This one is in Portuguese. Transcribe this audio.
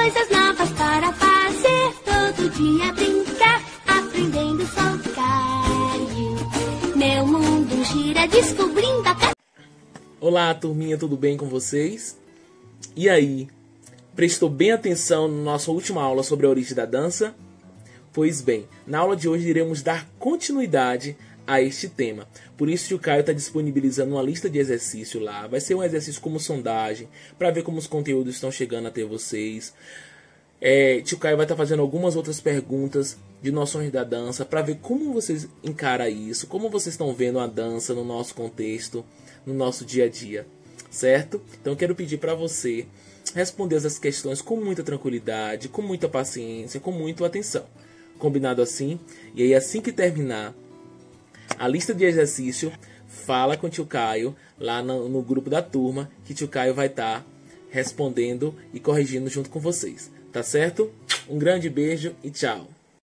coisas novas para fazer. Todo dia brincar, aprendendo só Caio. Meu mundo gira, descobrindo a... Olá, turminha, tudo bem com vocês? E aí, prestou bem atenção na nossa última aula sobre a origem da dança? Pois bem, na aula de hoje iremos dar continuidade a este tema. Por isso, o Caio está disponibilizando uma lista de exercícios lá. Vai ser um exercício como sondagem, para ver como os conteúdos estão chegando até vocês. Tio Caio vai estar fazendo algumas outras perguntas de noções da dança, para ver como vocês encaram isso, como vocês estão vendo a dança no nosso contexto, no nosso dia a dia, certo? Então eu quero pedir para você responder essas questões com muita tranquilidade, com muita paciência, com muita atenção. Combinado assim? E aí assim que terminar a lista de exercício, fala com o tio Caio lá no grupo da turma, que tio Caio vai estar respondendo e corrigindo junto com vocês. Tá certo? Um grande beijo e tchau!